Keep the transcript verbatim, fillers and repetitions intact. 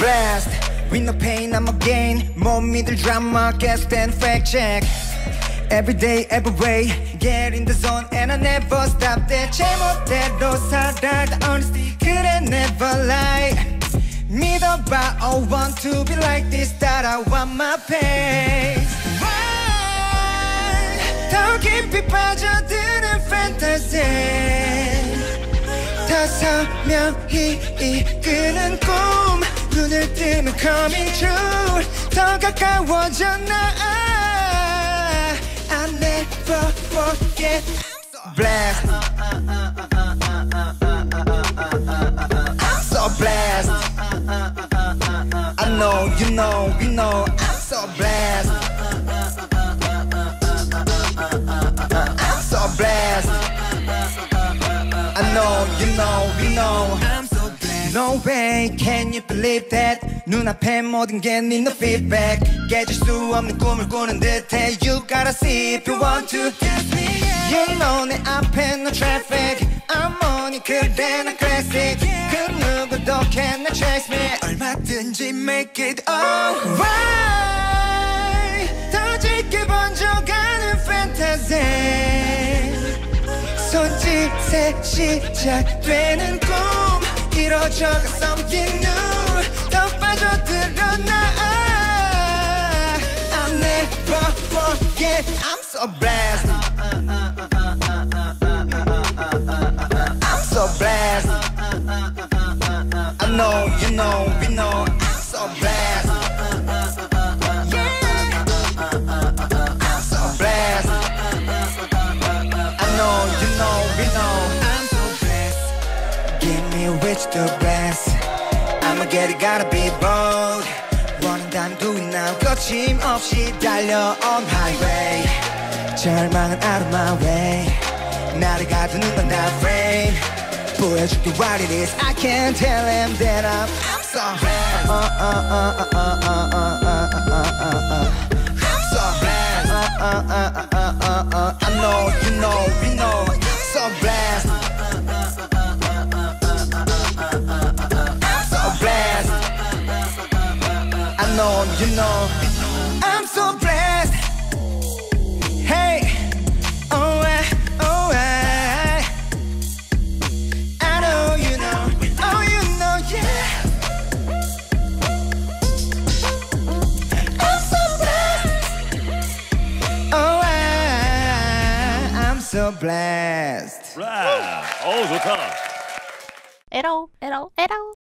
blessed with no pain, I'm a gain. 못 믿을 drama, 계속된 fact check. Every day, every way, get in the zone and I never stop there. 제멋대로 살아, the honesty, 그래 never lie. 믿어봐, I want to be like this, that I want my pace. Why? 더 깊이 빠져드는 fantasy. 더 선명히 이끄는 꿈. 눈을 뜨면 coming true. 더 가까워져 나. I never forget. Blessed. I'm so blessed. I know, you know, we know. I'm so blessed. I'm so blessed. I know, you know, we know. I'm so blessed. No way, can you believe that? 눈앞에 모든 게 need no feedback. 깨질 수 없는 꿈을 꾸는 듯해. You gotta see if you want to get me. You know 내 앞에 no traffic. I'm on it, 그래 나 classic. 그 누구도 cannot chase me. 얼마든지 make it alright. 더 짙게 번져가는 fantasy. 손짓에 시작되는 꿈. 이뤄져가 something new. 더 빠져들어 나. I'll never forget. I'm so blessed. I'm so blessed. I know, you know, we know. I'm so blessed. Yeah. I'm so blessed. I know, you know, we know. I'm so blessed. Give me which the best. I'ma get it, gotta be bold. 원한다면 do it now. 거침없이 달려온 highway. 절망은 out of my way. 나를 가두는 건 다 frame. 보여줄게 what it is. I can't tell him that I'm I'm so blessed. Uh, uh, uh, uh, uh, uh, uh, uh, uh, uh. I'm so blessed. Uh, uh, uh, uh, uh, uh. I know, you know, we know. I'm so blessed. I'm so blessed. I know, you know. I'm so blessed. Hey, oh I, oh I, I know you know, oh you know, yeah. I'm so blessed. Oh I, I'm so blessed. 라, 어우 좋다. 에러 에러 에러